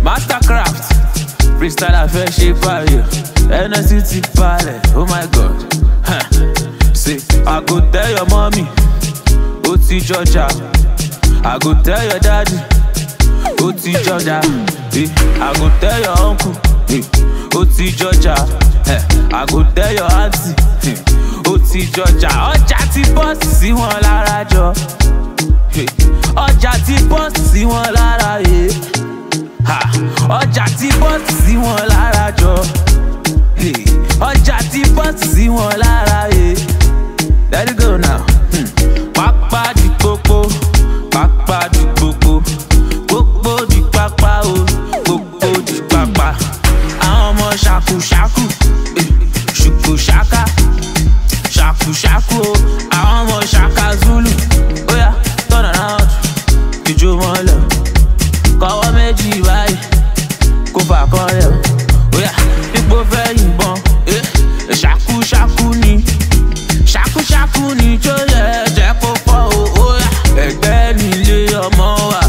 Mastercraft, freestyle affair ṣe fire. NSCT palẹ̀, oh my god. Say, I go tell your mommy, ó ti jọjà. I go tell your daddy, ó ti jọjà. I go tell your uncle, ó ti jọjà. I go tell your auntie, ó ti jọjà. Ọjà ti bọ́ọ̀sì sí wọn lára jọ. Ọjà ti bọ́ọ̀sì sí wọn lára yé. Ọjà ti bọ́ọ̀sì sí wọn lára jọ. Ọjà ti bọ́ọ̀sì sí wọn lára yé. Let it go now. Pápá di pópó, pápá di pópó, pópó di pápá o, pópó di pápá. Àwọn ọmọ ṣàkúṣàkú, ṣùkúṣàká, ṣàkúṣàkú o. Àwọn ọmọ ṣàkà Zulu, ó yá turn around, ìjó mọ́lẹ̀. Kọ́wọ́ méjì báyìí, kó fà kan rẹ̀ o. Ó yá ipò fẹ́ yìnbọn, ṣàkúṣàkú ni. Ṣàkúṣàkú ni tó yẹ jẹ́ kó fọ́ o. Ó yá ẹgbẹ́ nílé ọmọ wa,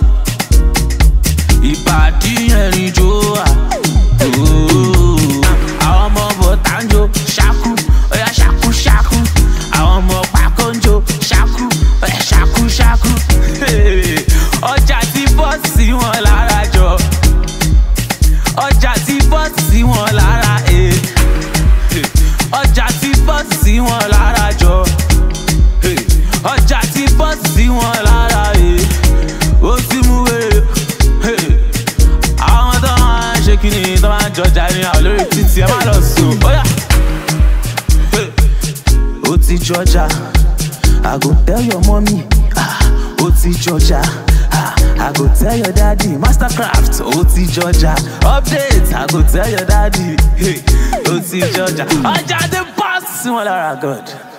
ìbàdí ẹ̀rín jó wa. Àwọn ọmọ bọ̀tá ń jó ṣàkú, ó yá ṣàkúṣàkú. Àwọn ọmọ pàkó ń jó ṣàkú, ó yá ṣàkúṣàkú. Ọjà ti bọ́ọ̀sì sí wọn lára jọ. Ọjà ti bọ́ọ̀sì sí wọn lára ọjà ti bọ́ọ̀sì sí wọn lára jọ. Ọjà ti bọ́ọ̀sì sí wọn lára ó ti mú wèrè. Àwọn tó máa ń ṣe kíni tó máa ń jọjà ní àwọn lórí títì ẹ má lọ sùn. Ó ti jọjà, I go tell your mommy. Ó ti jọjà, I go tell your daddy. Mastercraft, ó ti jọjà. Update, I go tell your daddy. Ó ti jọjà. Ọjà ti bọ́ọ̀sì sí wọn lára God.